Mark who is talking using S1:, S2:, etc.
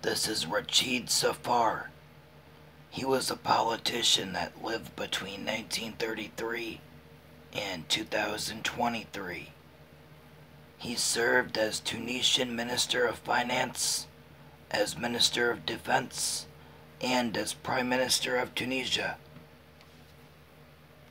S1: This is Rachid Sfar. He was a politician that lived between 1933 and 2023. He served as Tunisian Minister of Finance, as Minister of Defense, and as Prime Minister of Tunisia.